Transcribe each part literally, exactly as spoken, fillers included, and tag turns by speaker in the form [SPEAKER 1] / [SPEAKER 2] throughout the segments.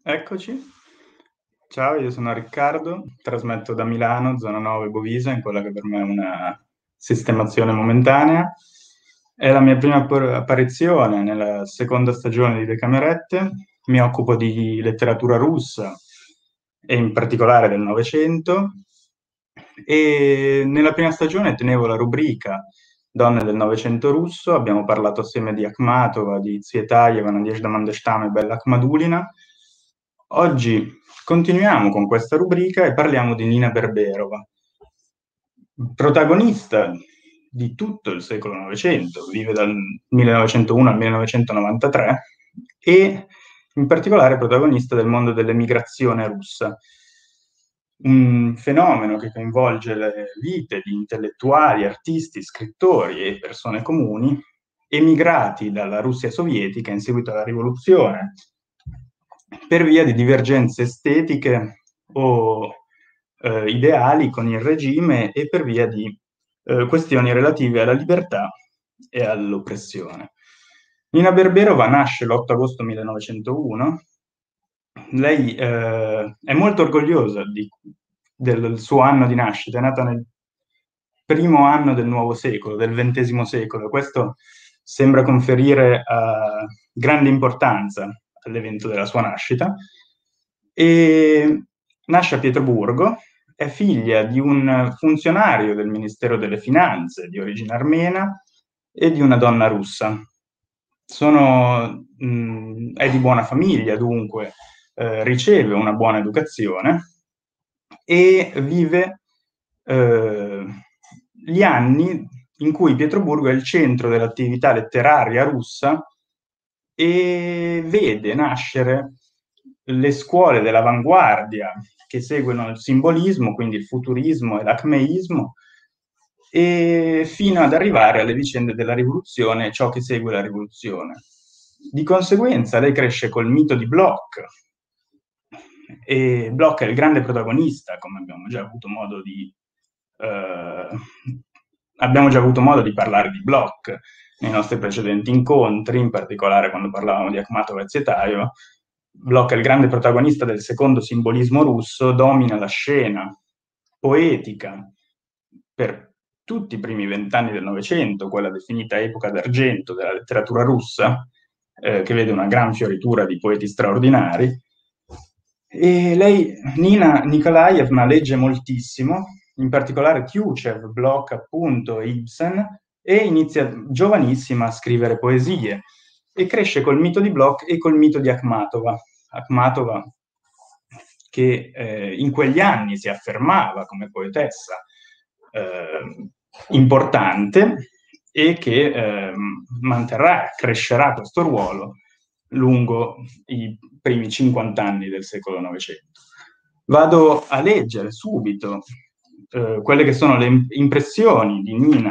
[SPEAKER 1] Eccoci. Ciao, io sono Riccardo, trasmetto da Milano, zona nove Bovisa, in quella che per me è una sistemazione momentanea. È la mia prima appar- apparizione nella seconda stagione di Le Camerette. Mi occupo di letteratura russa e in particolare del Novecento. E nella prima stagione tenevo la rubrica Donne del Novecento russo. Abbiamo parlato assieme di Akhmatova, di Tsvetaeva, Nadezhda Mandelstam e Bella Akhmadulina. Oggi continuiamo con questa rubrica e parliamo di Nina Berberova, protagonista di tutto il secolo Novecento, vive dal millenovecentouno al millenovecentonovantatré e in particolare protagonista del mondo dell'emigrazione russa, un fenomeno che coinvolge le vite di intellettuali, artisti, scrittori e persone comuni emigrati dalla Russia sovietica in seguito alla rivoluzione per via di divergenze estetiche o eh, ideali con il regime e per via di eh, questioni relative alla libertà e all'oppressione. Nina Berberova nasce l'otto agosto millenovecentouno. Lei eh, è molto orgogliosa di, del suo anno di nascita, è nata nel primo anno del nuovo secolo, del ventesimo secolo. Questo sembra conferire uh, grande importanza all'evento della sua nascita. E nasce a Pietroburgo, è figlia di un funzionario del Ministero delle Finanze di origine armena e di una donna russa. Sono, mh, è di buona famiglia, dunque eh, riceve una buona educazione e vive eh, gli anni in cui Pietroburgo è il centro dell'attività letteraria russa e vede nascere le scuole dell'avanguardia che seguono il simbolismo, quindi il futurismo e l'acmeismo, e fino ad arrivare alle vicende della rivoluzione e ciò che segue la rivoluzione. Di conseguenza lei cresce col mito di Bloch, e Bloch è il grande protagonista, come abbiamo già avuto modo di eh, abbiamo già avuto modo di parlare di Bloch nei nostri precedenti incontri, in particolare quando parlavamo di Akhmatova e Tsvetaeva. Bloch è il grande protagonista del secondo simbolismo russo, domina la scena poetica per tutti i primi vent'anni del Novecento, quella definita epoca d'argento della letteratura russa, eh, che vede una gran fioritura di poeti straordinari. E lei, Nina Nikolaevna, legge moltissimo, in particolare Tjuchev, Bloch appunto, Ibsen, e inizia giovanissima a scrivere poesie e cresce col mito di Bloch e col mito di Akhmatova. Akhmatova che eh, in quegli anni si affermava come poetessa eh, importante e che eh, manterrà, crescerà questo ruolo lungo i primi cinquanta anni del secolo Novecento. Vado a leggere subito eh, quelle che sono le impressioni di Nina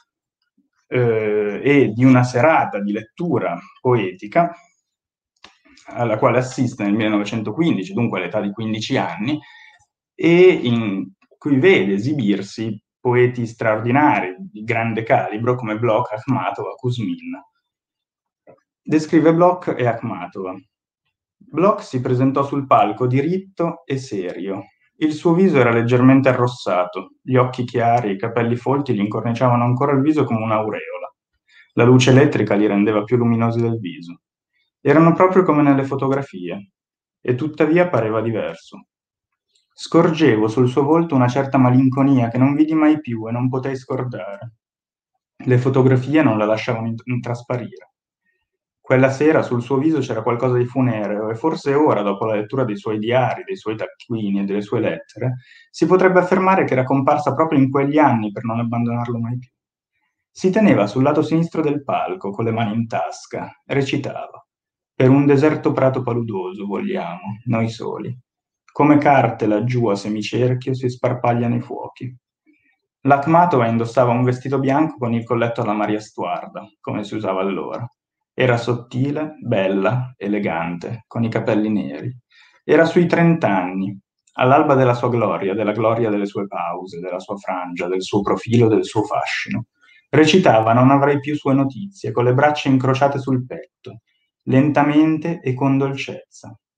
[SPEAKER 1] eh, e di una serata di lettura poetica alla quale assiste nel millenovecentoquindici, dunque all'età di quindici anni, e in cui vede esibirsi poeti straordinari di grande calibro come Bloch, Akhmatova, Kuzmin. Descrive Bloch e Akhmatova. Bloch si presentò sul palco diritto e serio. Il suo viso era leggermente arrossato, gli occhi chiari e i capelli folti gli incorniciavano ancora il viso come un'aureola. La luce elettrica li rendeva più luminosi del viso. Erano proprio come nelle fotografie, e tuttavia pareva diverso. Scorgevo sul suo volto una certa malinconia che non vidi mai più e non potei scordare. Le fotografie non la lasciavano intrasparire. Quella sera sul suo viso c'era qualcosa di funereo e forse ora, dopo la lettura dei suoi diari, dei suoi taccuini e delle sue lettere, si potrebbe affermare che era comparsa proprio in quegli anni per non abbandonarlo mai più. Si teneva sul lato sinistro del palco, con le mani in tasca, recitava. Per un deserto prato paludoso vogliamo, noi soli. Come carte laggiù a semicerchio si sparpagliano i fuochi. L'Akhmatova indossava un vestito bianco con il colletto alla Maria Stuarda, come si usava allora. Era sottile, bella, elegante, con i capelli neri. Era sui trent'anni, all'alba della sua gloria, della gloria delle sue pause, della sua frangia, del suo profilo, del suo fascino. Recitava Non avrei più sue notizie, con le braccia incrociate sul petto, lentamente e con dolcezza.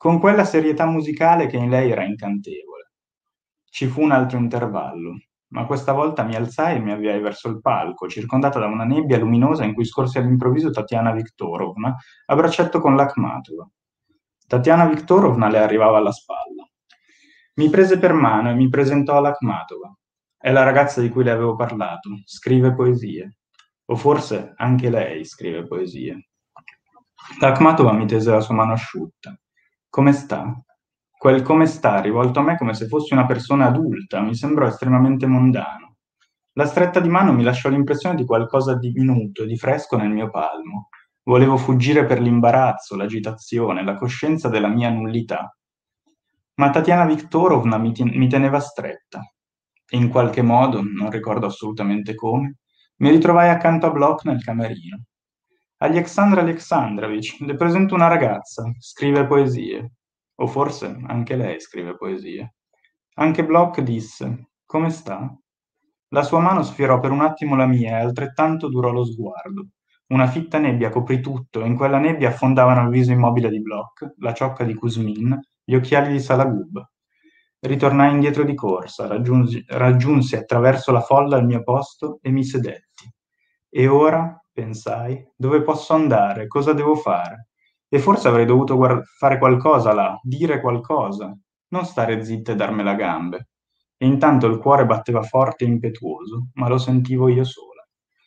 [SPEAKER 1] con quella serietà musicale che in lei era incantevole. Ci fu un altro intervallo, ma questa volta mi alzai e mi avviai verso il palco, circondata da una nebbia luminosa in cui scorse all'improvviso Tatiana Viktorovna a braccetto con l'Akhmatova. Tatiana Viktorovna le arrivava alla spalla. Mi prese per mano e mi presentò all'Akhmatova. È la ragazza di cui le avevo parlato, scrive poesie. O forse anche lei scrive poesie. L'Akhmatova mi tese la sua mano asciutta. Come sta? Quel come sta, rivolto a me come se fossi una persona adulta, mi sembrò estremamente mondano. La stretta di mano mi lasciò l'impressione di qualcosa di minuto e di fresco nel mio palmo. Volevo fuggire per l'imbarazzo, l'agitazione, la coscienza della mia nullità. Ma Tatiana Viktorovna mi, ten- mi teneva stretta. E in qualche modo, non ricordo assolutamente come, mi ritrovai accanto a Bloch nel camerino. Alexandr Alexandrovich, le presento una ragazza, scrive poesie. O forse anche lei scrive poesie. Anche Bloch disse, come sta? La sua mano sfiorò per un attimo la mia e altrettanto durò lo sguardo. Una fitta nebbia coprì tutto e in quella nebbia affondavano il viso immobile di Bloch, la ciocca di Kuzmin, gli occhiali di Salagub. Ritornai indietro di corsa, raggiunsi, raggiunsi attraverso la folla il mio posto e mi sedetti. E ora, pensai, dove posso andare? Cosa devo fare? E forse avrei dovuto guard- fare qualcosa là, dire qualcosa, non stare zitta e darmela gambe. E intanto il cuore batteva forte e impetuoso, ma lo sentivo io sola.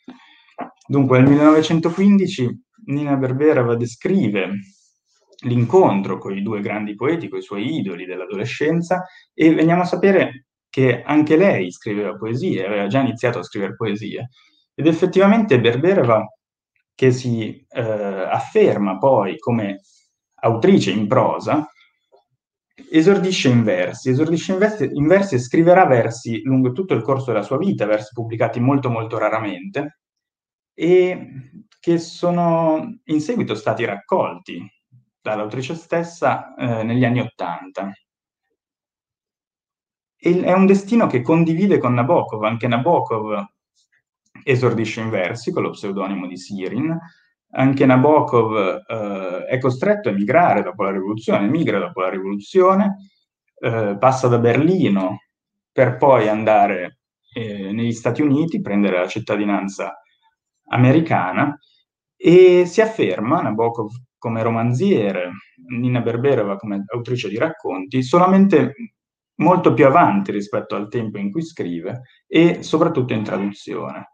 [SPEAKER 1] Dunque, nel millenovecentoquindici Nina Berberova descrive l'incontro con i due grandi poeti, con i suoi idoli dell'adolescenza, e veniamo a sapere che anche lei scriveva poesie, aveva già iniziato a scrivere poesie, ed effettivamente Berberova, che si eh, afferma poi come autrice in prosa, esordisce in versi, esordisce in versi, in versi e scriverà versi lungo tutto il corso della sua vita, versi pubblicati molto molto raramente, e che sono in seguito stati raccolti dall'autrice stessa eh, negli anni Ottanta. È un destino che condivide con Nabokov, anche Nabokov esordisce in versi con lo pseudonimo di Sirin, anche Nabokov eh, è costretto a emigrare dopo la rivoluzione, emigra dopo la rivoluzione, eh, passa da Berlino per poi andare eh, negli Stati Uniti, prendere la cittadinanza americana e si afferma Nabokov come romanziere, Nina Berberova come autrice di racconti, solamente molto più avanti rispetto al tempo in cui scrive e soprattutto in traduzione.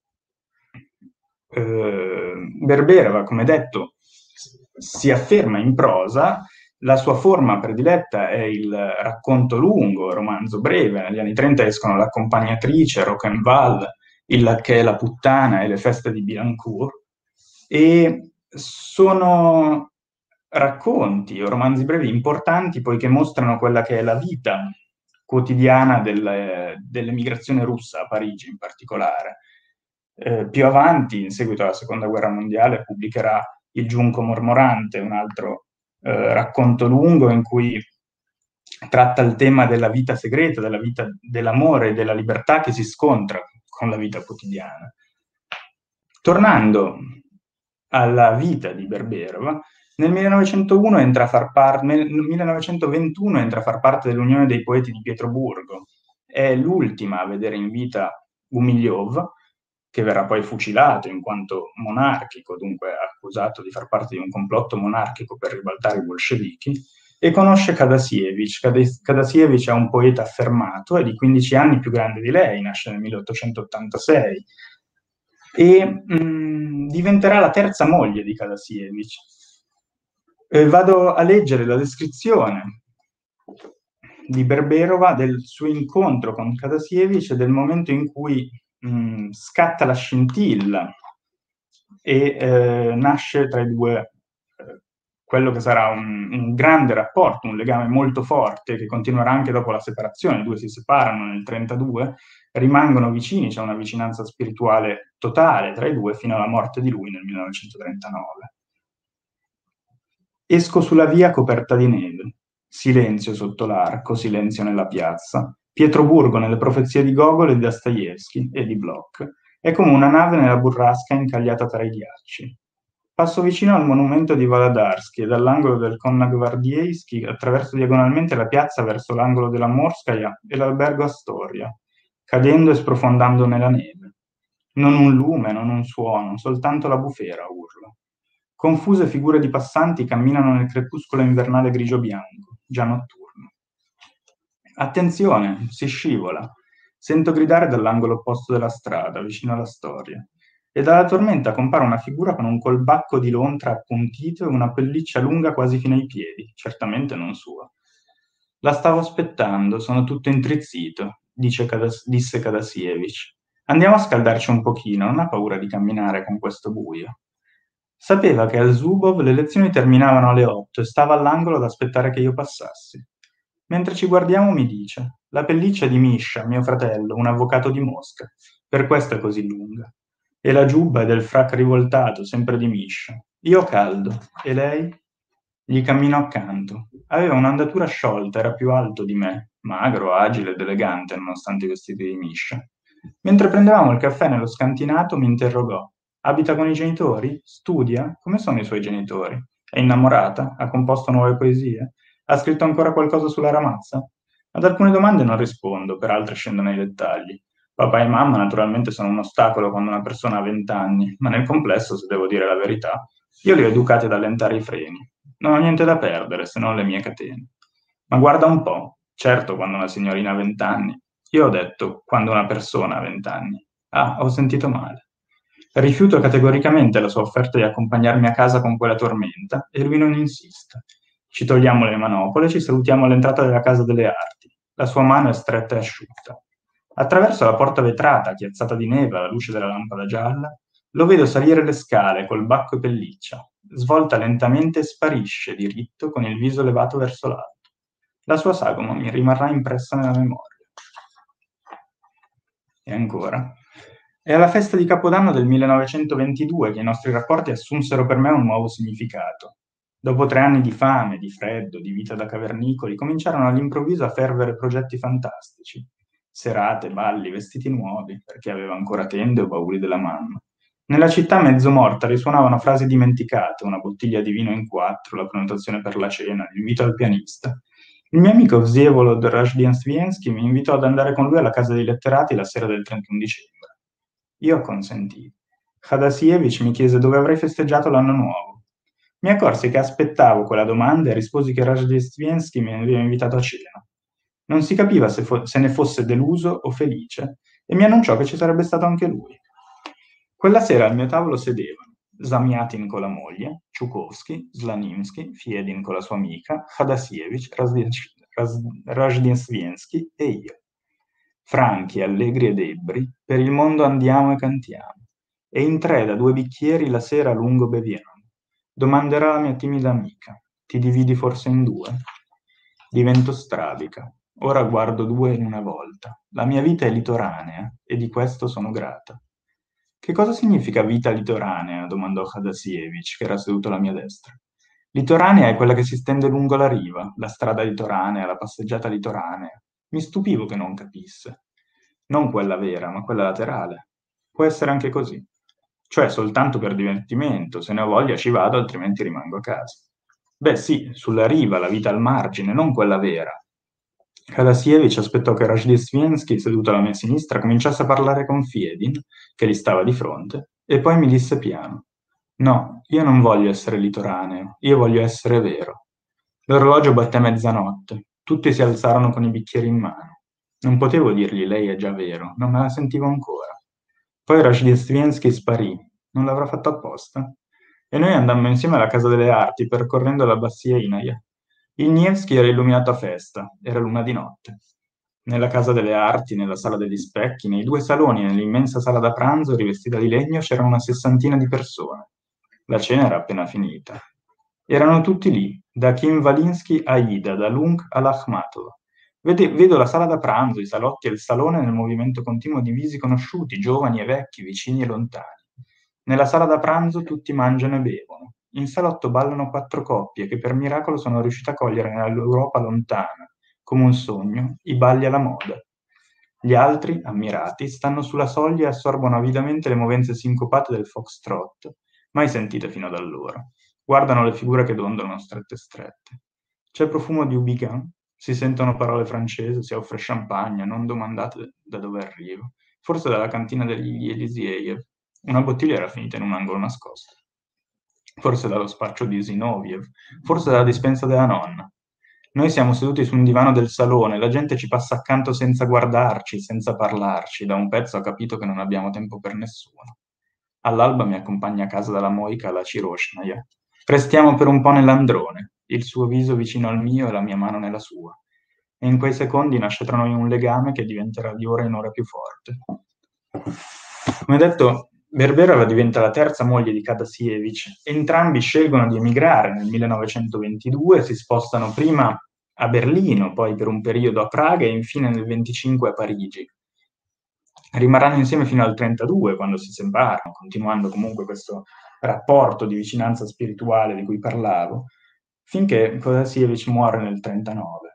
[SPEAKER 1] Eh, Berberova, come detto, si afferma in prosa, la sua forma prediletta è il racconto lungo, il romanzo breve. Negli anni trenta escono L'accompagnatrice, Rock'n'Val, Il lacchè e la puttana e Le feste di Bilancourt, e sono racconti o romanzi brevi importanti poiché mostrano quella che è la vita quotidiana del, dell'emigrazione russa a Parigi in particolare. Eh, più avanti, in seguito alla seconda guerra mondiale, pubblicherà Il giunco mormorante, un altro eh, racconto lungo in cui tratta il tema della vita segreta, della vita dell'amore e della libertà che si scontra con la vita quotidiana. Tornando alla vita di Berberova, nel millenovecentouno entra a far parte, nel millenovecentoventuno entra a far parte dell'Unione dei Poeti di Pietroburgo. È l'ultima a vedere in vita Gumilyov, che verrà poi fucilato in quanto monarchico, dunque accusato di far parte di un complotto monarchico per ribaltare i bolscevichi, e conosce Kadasievich. Kadasievich è un poeta affermato, è di quindici anni più grande di lei, nasce nel milleottocentottantasei, e mh, diventerà la terza moglie di Kadasievich. Eh, vado a leggere la descrizione di Berberova del suo incontro con Kadasievich e del momento in cui mh, scatta la scintilla e eh, nasce tra i due eh, quello che sarà un, un grande rapporto, un legame molto forte che continuerà anche dopo la separazione. I due si separano nel trentadue, rimangono vicini, c'è una vicinanza spirituale totale tra i due fino alla morte di lui nel millenovecentotrentanove. Esco sulla via coperta di neve. Silenzio sotto l'arco, silenzio nella piazza. Pietroburgo nelle profezie di Gogol e di Dostoevskij e di Bloch. È come una nave nella burrasca incagliata tra i ghiacci. Passo vicino al monumento di Valadarsky e dall'angolo del Konna-Gvardiejski attraverso diagonalmente la piazza verso l'angolo della Morskaya e l'albergo Astoria, cadendo e sprofondando nella neve. Non un lume, non un suono, soltanto la bufera urla. Confuse figure di passanti camminano nel crepuscolo invernale grigio-bianco, già notturno. Attenzione, si scivola. Sento gridare dall'angolo opposto della strada, vicino alla Storia, e dalla tormenta compare una figura con un colbacco di lontra appuntito e una pelliccia lunga quasi fino ai piedi, certamente non sua. La stavo aspettando, sono tutto intrizzito, dice Kadas- disse Kadasievich. Andiamo a scaldarci un pochino, non ha paura di camminare con questo buio. Sapeva che al Zubov le lezioni terminavano alle otto e stava all'angolo ad aspettare che io passassi. Mentre ci guardiamo mi dice: la pelliccia di Misha, mio fratello, un avvocato di Mosca, per questo è così lunga. E la giubba è del frac rivoltato, sempre di Misha. Io ho caldo. E lei? Gli cammino accanto. Aveva un'andatura sciolta, era più alto di me, magro, agile ed elegante, nonostante i vestiti di Misha. Mentre prendevamo il caffè nello scantinato, mi interrogò: abita con i genitori? Studia? Come sono i suoi genitori? È innamorata? Ha composto nuove poesie? Ha scritto ancora qualcosa sulla Ramazza? Ad alcune domande non rispondo, per altre scendo nei dettagli. Papà e mamma naturalmente sono un ostacolo quando una persona ha vent'anni, ma nel complesso, se devo dire la verità, io li ho educati ad allentare i freni. Non ho niente da perdere, se non le mie catene. Ma guarda un po', certo quando una signorina ha vent'anni. Io ho detto quando una persona ha vent'anni. Ah, ho sentito male. Rifiuto categoricamente la sua offerta di accompagnarmi a casa con quella tormenta e lui non insiste. Ci togliamo le manopole e ci salutiamo all'entrata della Casa delle Arti. La sua mano è stretta e asciutta. Attraverso la porta vetrata, chiazzata di neve alla luce della lampada gialla, lo vedo salire le scale col bacco e pelliccia. Svolta lentamente e sparisce diritto con il viso levato verso l'alto. La sua sagoma mi rimarrà impressa nella memoria. E ancora. È alla festa di Capodanno del millenovecentoventidue che i nostri rapporti assunsero per me un nuovo significato. Dopo tre anni di fame, di freddo, di vita da cavernicoli, cominciarono all'improvviso a fervere progetti fantastici. Serate, balli, vestiti nuovi, perché aveva ancora tende o bauli della mamma. Nella città mezzo morta risuonavano frasi dimenticate, una bottiglia di vino in quattro, la prenotazione per la cena, l'invito al pianista. Il mio amico Vsevolod Razhdenstvensky mi invitò ad andare con lui alla casa dei letterati la sera del trentuno dicembre. Io acconsentì. Khadasievich mi chiese dove avrei festeggiato l'anno nuovo. Mi accorsi che aspettavo quella domanda e risposi che Razhdenstvensky mi aveva invitato a cena. Non si capiva se, fo- se ne fosse deluso o felice e mi annunciò che ci sarebbe stato anche lui. Quella sera al mio tavolo sedevano Zamyatin con la moglie, Ciukovsky, Slaninsky, Fiedin con la sua amica, Khadasievich, Razhdenstvensky e io. Franchi, allegri ed ebbri, per il mondo andiamo e cantiamo, e in tre da due bicchieri la sera a lungo beviamo. Domanderà la mia timida amica: ti dividi forse in due? Divento strabica. Ora guardo due in una volta. La mia vita è litoranea e di questo sono grata. Che cosa significa vita litoranea? Domandò Khadasievich, che era seduto alla mia destra. Litoranea è quella che si stende lungo la riva, la strada litoranea, la passeggiata litoranea. Mi stupivo che non capisse. Non quella vera, ma quella laterale. Può essere anche così. Cioè soltanto per divertimento, se ne ho voglia ci vado, altrimenti rimango a casa. Beh sì, sulla riva, la vita al margine, non quella vera. Kadasievich aspettò che Razhdestvensky, seduto alla mia sinistra, cominciasse a parlare con Fiedin, che gli stava di fronte, e poi mi disse piano: no, io non voglio essere litoraneo, io voglio essere vero. L'orologio batté mezzanotte, tutti si alzarono con i bicchieri in mano. Non potevo dirgli lei è già vero, non me la sentivo ancora. Poi Razhdestvensky sparì, non l'avrà fatto apposta? E noi andammo insieme alla Casa delle Arti, percorrendo l'abbazia Inaia. Il Nevsky era illuminato a festa, era luna di notte. Nella Casa delle Arti, nella Sala degli Specchi, nei due saloni e nell'immensa sala da pranzo rivestita di legno c'era una sessantina di persone. La cena era appena finita. Erano tutti lì, da Kim Valinsky a Ida, da Lung all'Akhmatova. Vede- vedo la sala da pranzo, i salotti e il salone nel movimento continuo di visi conosciuti, giovani e vecchi, vicini e lontani. Nella sala da pranzo tutti mangiano e bevono. In salotto ballano quattro coppie che per miracolo sono riuscite a cogliere nell'Europa lontana, come un sogno, i balli alla moda. Gli altri, ammirati, stanno sulla soglia e assorbono avidamente le movenze sincopate del foxtrot, Mai sentite fino ad allora. Guardano le figure che dondolano strette strette. C'è il profumo di Ubigan, si sentono parole francesi, si offre champagne, non domandate da dove arrivo. Forse dalla cantina degli Elisieev. Una bottiglia era finita in un angolo nascosto. Forse dallo spaccio di Zinoviev, forse dalla dispensa della nonna. Noi siamo seduti su un divano del salone, la gente ci passa accanto senza guardarci, senza parlarci. Da un pezzo ho capito che non abbiamo tempo per nessuno. All'alba mi accompagna a casa dalla Moica la Ciroshnaya. Restiamo per un po' nell'androne, il suo viso vicino al mio e la mia mano nella sua. E in quei secondi nasce tra noi un legame che diventerà di ora in ora più forte. Come detto, Berberova diventa la terza moglie di Kadasievich. Entrambi scelgono di emigrare nel millenovecentoventidue, si spostano prima a Berlino, poi per un periodo a Praga e infine nel venticinque a Parigi. Rimarranno insieme fino al trentadue, quando si separano, continuando comunque questo rapporto di vicinanza spirituale di cui parlavo, finché Kodasievich muore nel trentanove.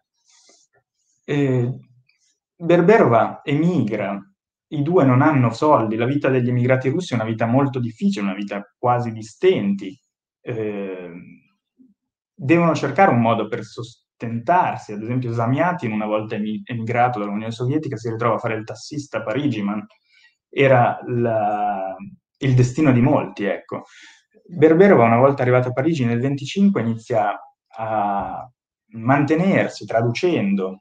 [SPEAKER 1] E Berberova emigra, i due non hanno soldi, la vita degli emigrati russi è una vita molto difficile, una vita quasi di stenti, eh, devono cercare un modo per sostentarsi. Ad esempio Zamyatin, una volta emigrato dall'Unione Sovietica, si ritrova a fare il tassista a Parigi, ma era la, il destino di molti, ecco. Berberova, una volta arrivata a Parigi nel venticinque, inizia a mantenersi traducendo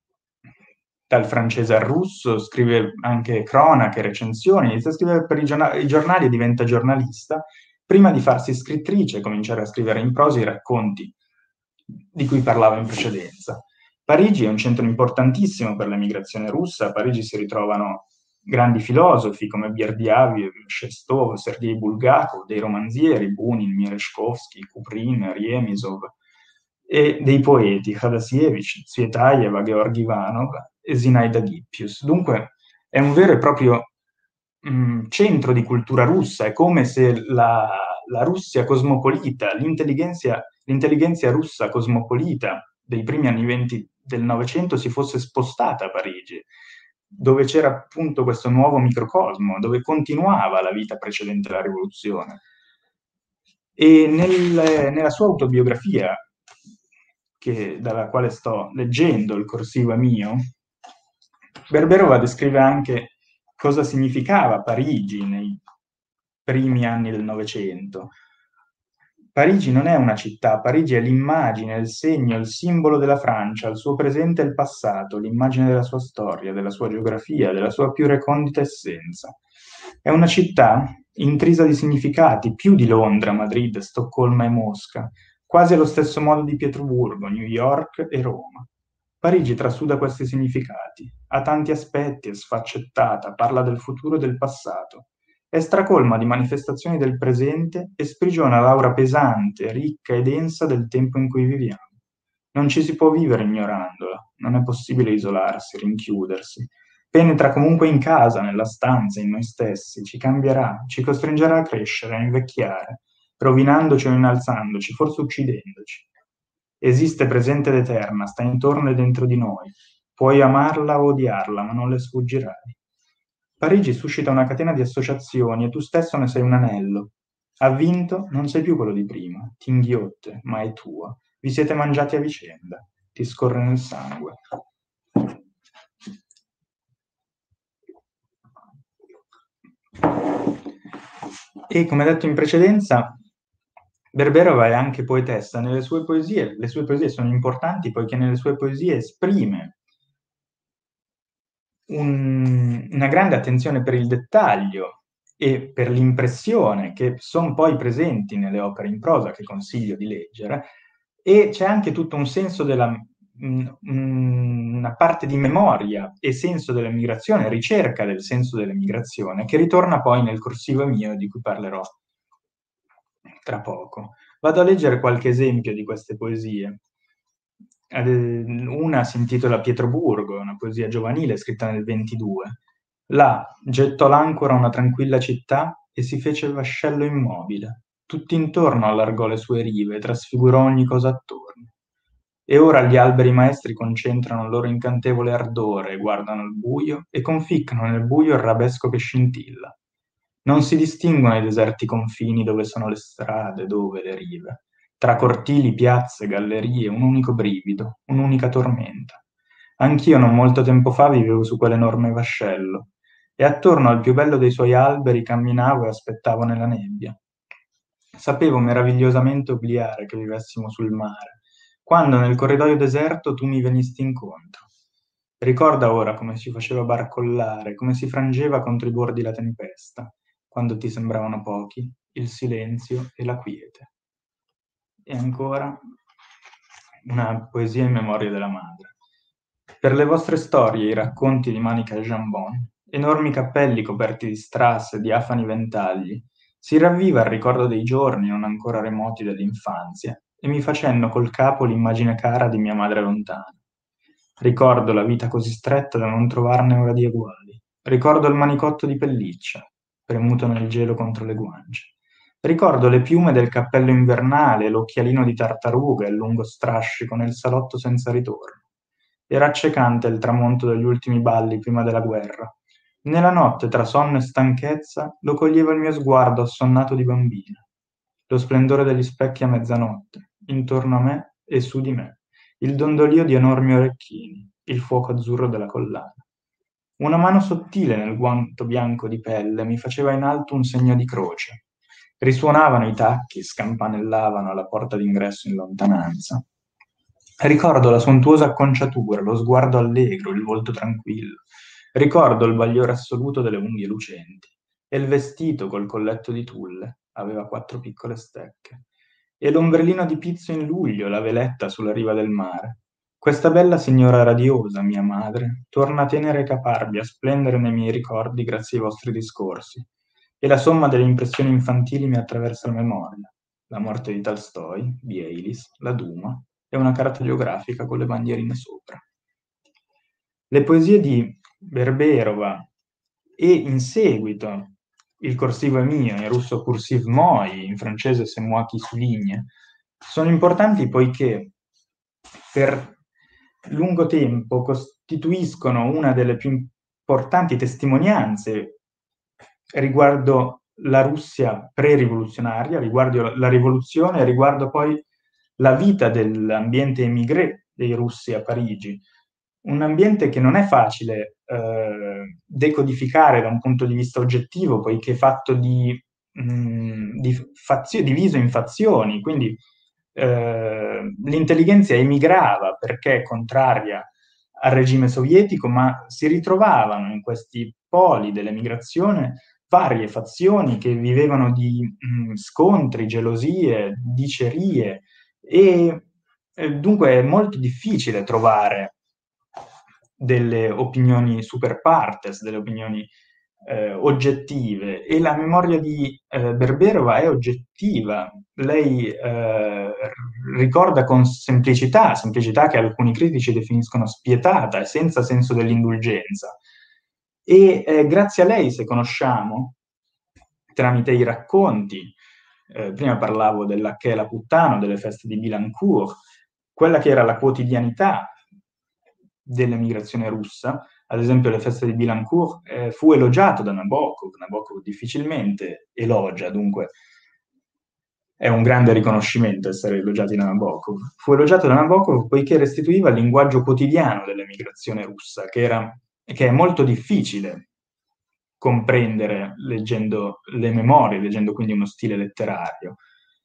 [SPEAKER 1] dal francese al russo, scrive anche cronache, recensioni, inizia a scrivere per i, giornali, i giornali e diventa giornalista, prima di farsi scrittrice e cominciare a scrivere in prosa i racconti di cui parlava in precedenza. Parigi è un centro importantissimo per l'emigrazione russa, a Parigi si ritrovano grandi filosofi come Berdyaev, Shestov, Sergei Bulgakov, dei romanzieri, Bunin, Merezhkovsky, Kuprin, Riemisov, e dei poeti, Khadasievich, Tsvetaeva, Georgi Ivanov e Zinaida Gippius. Dunque è un vero e proprio mh, centro di cultura russa, è come se la, la Russia cosmopolita, l'intelligenza, l'intelligenza russa cosmopolita dei primi anni venti del Novecento si fosse spostata a Parigi, dove c'era appunto questo nuovo microcosmo, dove continuava la vita precedente alla rivoluzione. E nel, nella sua autobiografia, che, dalla quale sto leggendo, Il corsivo è mio, Berberova descrive anche cosa significava Parigi nei primi anni del Novecento. Parigi non è una città, Parigi è l'immagine, il segno, il simbolo della Francia, il suo presente e il passato, l'immagine della sua storia, della sua geografia, della sua più recondita essenza. È una città intrisa di significati, più di Londra, Madrid, Stoccolma e Mosca, quasi allo stesso modo di Pietroburgo, New York e Roma. Parigi trasuda questi significati, ha tanti aspetti, è sfaccettata, parla del futuro e del passato. È stracolma di manifestazioni del presente e sprigiona l'aura pesante, ricca e densa del tempo in cui viviamo. Non ci si può vivere ignorandola, non è possibile isolarsi, rinchiudersi. Penetra comunque in casa, nella stanza, in noi stessi, ci cambierà, ci costringerà a crescere, a invecchiare, rovinandoci o innalzandoci, forse uccidendoci. Esiste presente ed eterna, sta intorno e dentro di noi. Puoi amarla o odiarla, ma non le sfuggirai. Parigi suscita una catena di associazioni e tu stesso ne sei un anello. Ha vinto, non sei più quello di prima, ti inghiotte, ma è tua. Vi siete mangiati a vicenda, ti scorre nel sangue. E come detto in precedenza, Berberova è anche poetessa. Nelle sue poesie, le sue poesie sono importanti poiché nelle sue poesie esprime un, una grande attenzione per il dettaglio e per l'impressione che sono poi presenti nelle opere in prosa che consiglio di leggere, e c'è anche tutto un senso della mh, una parte di memoria e senso dell'emigrazione, ricerca del senso dell'emigrazione, che ritorna poi nel corsivo mio di cui parlerò tra poco. Vado a leggere qualche esempio di queste poesie. Una si intitola Pietroburgo, una poesia giovanile scritta nel ventidue. Là gettò l'ancora una tranquilla città e si fece il vascello immobile. Tutt'intorno allargò le sue rive, trasfigurò ogni cosa attorno. E ora gli alberi maestri concentrano il loro incantevole ardore, guardano il buio e conficcano nel buio il rabesco che scintilla. Non si distinguono i deserti confini dove sono le strade, dove le rive. Tra cortili, piazze, gallerie, un unico brivido, un'unica tormenta. Anch'io non molto tempo fa vivevo su quell'enorme vascello e attorno al più bello dei suoi alberi camminavo e aspettavo nella nebbia. Sapevo meravigliosamente obliare che vivessimo sul mare, quando nel corridoio deserto tu mi venisti incontro. Ricorda ora come si faceva barcollare, come si frangeva contro i bordi la tempesta, quando ti sembravano pochi, il silenzio e la quiete. E ancora una poesia in memoria della madre. Per le vostre storie, i racconti di Manica e Jambon, enormi cappelli coperti di strass e diafani ventagli, si ravviva il ricordo dei giorni non ancora remoti dell'infanzia e mi facendo col capo l'immagine cara di mia madre lontana. Ricordo la vita così stretta da non trovarne ora di eguali. Ricordo il manicotto di pelliccia, premuto nel gelo contro le guance. Ricordo le piume del cappello invernale, l'occhialino di tartaruga e il lungo strascico nel salotto senza ritorno. Era accecante il tramonto degli ultimi balli prima della guerra. Nella notte, tra sonno e stanchezza, lo coglieva il mio sguardo assonnato di bambina. Lo splendore degli specchi a mezzanotte, intorno a me e su di me, il dondolio di enormi orecchini, il fuoco azzurro della collana. Una mano sottile nel guanto bianco di pelle mi faceva in alto un segno di croce. Risuonavano i tacchi, scampanellavano alla porta d'ingresso in lontananza. Ricordo la sontuosa acconciatura, lo sguardo allegro, il volto tranquillo. Ricordo il bagliore assoluto delle unghie lucenti. E il vestito col colletto di tulle aveva quattro piccole stecche. E l'ombrellino di pizzo in luglio, la veletta sulla riva del mare. Questa bella signora radiosa, mia madre, torna tenera e caparbia a splendere nei miei ricordi grazie ai vostri discorsi. E la somma delle impressioni infantili mi attraversa la memoria. La morte di Tolstoi, di Elis, la Duma e una carta geografica con le bandierine sopra. Le poesie di Berberova e in seguito Il corsivo è mio, in russo Cursiv moi, in francese C'est moi qui souligne, sono importanti poiché per lungo tempo costituiscono una delle più importanti testimonianze riguardo la Russia pre-rivoluzionaria, riguardo la rivoluzione, riguardo poi la vita dell'ambiente émigré dei russi a Parigi. Un ambiente che non è facile eh, decodificare da un punto di vista oggettivo, poiché è fatto di, mh, di fazio- diviso in fazioni, quindi eh, l'intelligenza emigrava perché è contraria al regime sovietico, ma si ritrovavano in questi poli dell'emigrazione varie fazioni che vivevano di mh, scontri, gelosie, dicerie e eh, dunque è molto difficile trovare delle opinioni super partes, delle opinioni eh, oggettive e la memoria di eh, Berberova è oggettiva. Lei eh, ricorda con semplicità, semplicità che alcuni critici definiscono spietata e senza senso dell'indulgenza. E eh, grazie a lei, se conosciamo, tramite i racconti, eh, prima parlavo della Che è la puttana, delle feste di Bilancourt, quella che era la quotidianità dell'emigrazione russa, ad esempio le feste di Bilancourt, eh, fu elogiato da Nabokov. Nabokov difficilmente elogia, dunque è un grande riconoscimento essere elogiati da Nabokov. Fu elogiato da Nabokov poiché restituiva il linguaggio quotidiano dell'emigrazione russa, che, era, che è molto difficile comprendere leggendo le memorie, leggendo quindi uno stile letterario.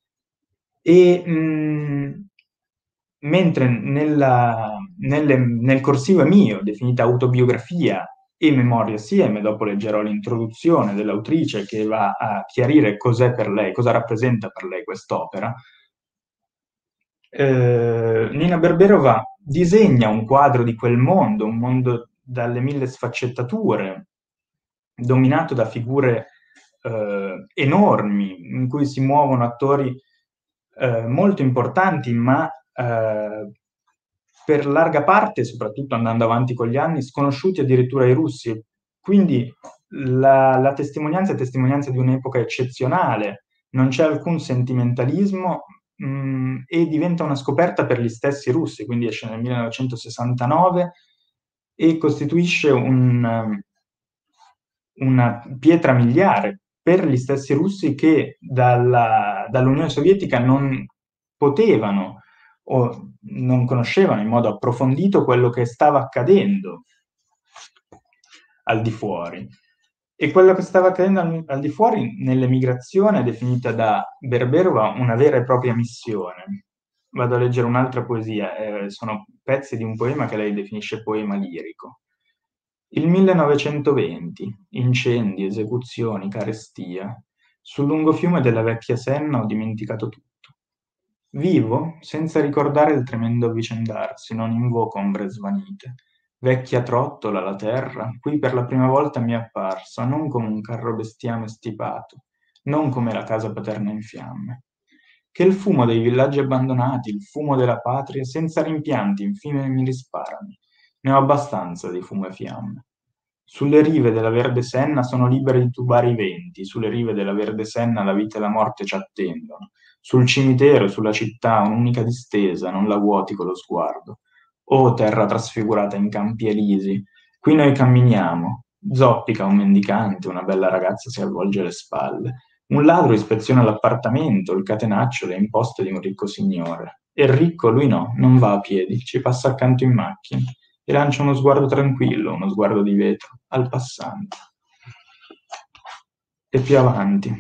[SPEAKER 1] E mh, mentre nella, nelle, nel corsivo mio, definita autobiografia e memoria assieme, dopo leggerò l'introduzione dell'autrice che va a chiarire cos'è per lei, cosa rappresenta per lei quest'opera, eh, Nina Berberova disegna un quadro di quel mondo, un mondo dalle mille sfaccettature, dominato da figure eh, enormi, in cui si muovono attori eh, molto importanti, ma eh, per larga parte, soprattutto andando avanti con gli anni, sconosciuti addirittura ai russi. Quindi la, la testimonianza è testimonianza di un'epoca eccezionale, non c'è alcun sentimentalismo mh, e diventa una scoperta per gli stessi russi, quindi esce nel millenovecentosessantanove e costituisce un, una pietra miliare per gli stessi russi che dalla, dall'Unione Sovietica non potevano o non conoscevano in modo approfondito quello che stava accadendo al di fuori. E quello che stava accadendo al, al di fuori nell'emigrazione è definita da Berberova una vera e propria missione. Vado a leggere un'altra poesia, eh, sono pezzi di un poema che lei definisce poema lirico. Il millenovecentoventi, incendi, esecuzioni, carestia. Sul lungo fiume della vecchia Senna ho dimenticato tutto. Vivo senza ricordare il tremendo avvicendarsi, non invoco ombre svanite. Vecchia trottola, la terra, qui per la prima volta mi è apparsa, non come un carro bestiame stipato, non come la casa paterna in fiamme. Che il fumo dei villaggi abbandonati, il fumo della patria, senza rimpianti, infine mi risparami. Ne ho abbastanza di fumo e fiamme. Sulle rive della verde Senna sono liberi di tubare i venti, sulle rive della verde Senna la vita e la morte ci attendono. Sul cimitero, sulla città, un'unica distesa, non la vuoti con lo sguardo. O terra trasfigurata in campi elisi, qui noi camminiamo. Zoppica un mendicante, una bella ragazza si avvolge le spalle. Un ladro ispeziona l'appartamento, il catenaccio, le imposte di un ricco signore. E il ricco, lui no, non va a piedi, ci passa accanto in macchina e lancia uno sguardo tranquillo, uno sguardo di vetro, al passante. E più avanti.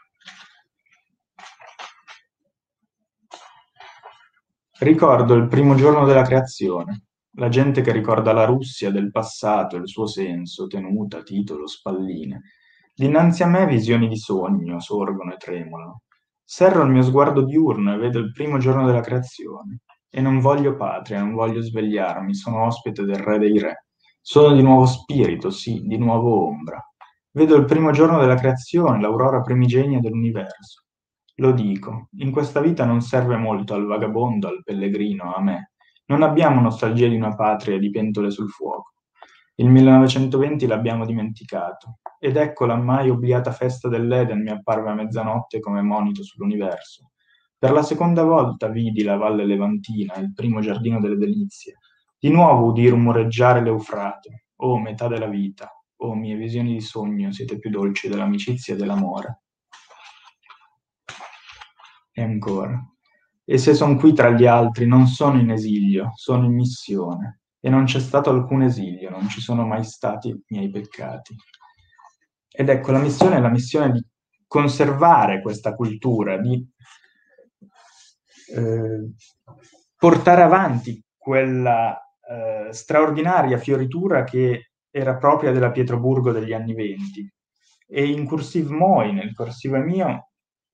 [SPEAKER 1] Ricordo il primo giorno della creazione, la gente che ricorda la Russia del passato, il suo senso, tenuta, titolo, spalline. Dinanzi a me visioni di sogno sorgono e tremolano. Serro il mio sguardo diurno e vedo il primo giorno della creazione. E non voglio patria, non voglio svegliarmi, sono ospite del re dei re. Sono di nuovo spirito, sì, di nuovo ombra. Vedo il primo giorno della creazione, l'aurora primigenia dell'universo. Lo dico, in questa vita non serve molto al vagabondo, al pellegrino, a me. Non abbiamo nostalgia di una patria di pentole sul fuoco. Il millenovecentoventi l'abbiamo dimenticato, ed ecco la mai obliata festa dell'Eden mi apparve a mezzanotte come monito sull'universo. Per la seconda volta vidi la valle levantina, il primo giardino delle delizie. Di nuovo udì rumoreggiare l'Eufrate. Oh, metà della vita, oh, mie visioni di sogno, siete più dolci dell'amicizia e dell'amore. E ancora. E se son qui tra gli altri, non sono in esilio, sono in missione. E non c'è stato alcun esilio, non ci sono mai stati miei peccati. Ed ecco, la missione è la missione di conservare questa cultura, di eh, portare avanti quella eh, straordinaria fioritura che era propria della Pietroburgo degli anni venti. E in Cursiv Moi, nel corsivo mio,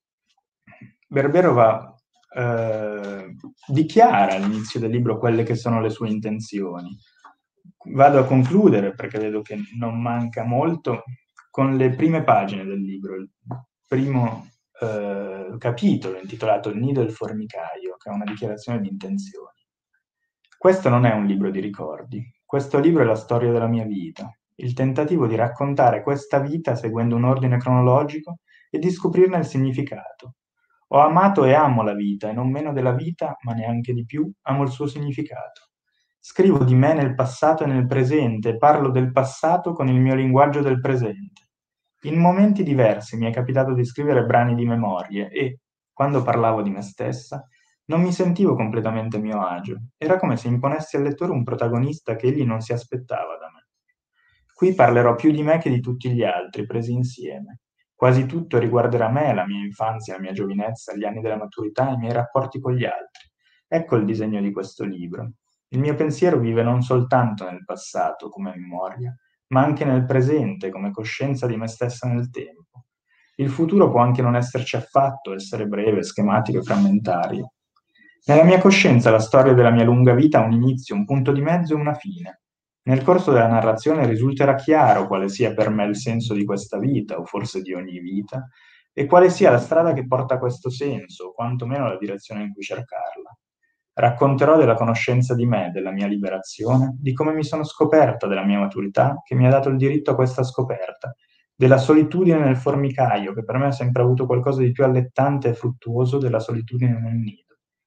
[SPEAKER 1] Berberova eh, dichiara all'inizio del libro quelle che sono le sue intenzioni. Vado a concludere, perché vedo che non manca molto, con le prime pagine del libro, il primo eh, capitolo intitolato Il nido e il formicaio, che è una dichiarazione di intenzioni. Questo non è un libro di ricordi, questo libro è la storia della mia vita, il tentativo di raccontare questa vita seguendo un ordine cronologico e di scoprirne il significato. Ho amato e amo la vita, e non meno della vita, ma neanche di più, amo il suo significato. Scrivo di me nel passato e nel presente, e parlo del passato con il mio linguaggio del presente. In momenti diversi mi è capitato di scrivere brani di memorie e, quando parlavo di me stessa, non mi sentivo completamente a mio agio. Era come se imponessi al lettore un protagonista che egli non si aspettava da me. Qui parlerò più di me che di tutti gli altri, presi insieme. Quasi tutto riguarderà me, la mia infanzia, la mia giovinezza, gli anni della maturità e i miei rapporti con gli altri. Ecco il disegno di questo libro. Il mio pensiero vive non soltanto nel passato, come memoria, ma anche nel presente, come coscienza di me stessa nel tempo. Il futuro può anche non esserci affatto, essere breve, schematico e frammentario. Nella mia coscienza la storia della mia lunga vita ha un inizio, un punto di mezzo e una fine. Nel corso della narrazione risulterà chiaro quale sia per me il senso di questa vita, o forse di ogni vita, e quale sia la strada che porta a questo senso, o quantomeno la direzione in cui cercarla. Racconterò della conoscenza di me, della mia liberazione, di come mi sono scoperta, della mia maturità, che mi ha dato il diritto a questa scoperta, della solitudine nel formicaio, che per me ha sempre avuto qualcosa di più allettante e fruttuoso della solitudine nel nido.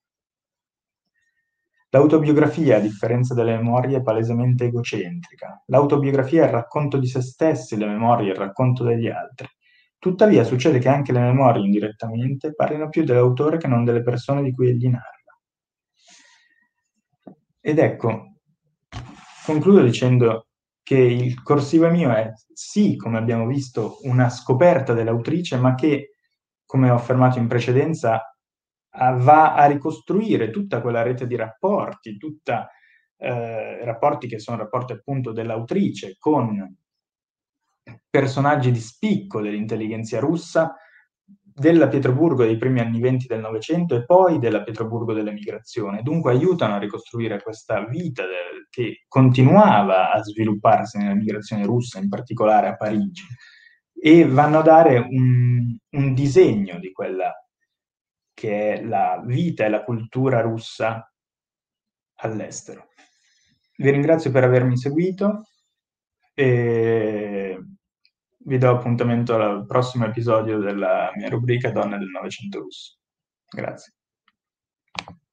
[SPEAKER 1] L'autobiografia, a differenza delle memorie, è palesemente egocentrica. L'autobiografia è il racconto di se stessi, le memorie il racconto degli altri. Tuttavia succede che anche le memorie indirettamente parlino più dell'autore che non delle persone di cui egli narra. Ed ecco, concludo dicendo che il corsivo mio è sì, come abbiamo visto, una scoperta dell'autrice, ma che, come ho affermato in precedenza, va a ricostruire tutta quella rete di rapporti, tutta eh, rapporti che sono rapporti appunto dell'autrice con personaggi di spicco dell'intelligenza russa, della Pietroburgo dei primi anni venti del Novecento e poi della Pietroburgo dell'emigrazione. Dunque aiutano a ricostruire questa vita del, che continuava a svilupparsi nell'emigrazione russa, in particolare a Parigi, e vanno a dare un, un disegno di quella che è la vita e la cultura russa all'estero. Vi ringrazio per avermi seguito e vi do appuntamento al prossimo episodio della mia rubrica Donne del Novecento russo. Grazie.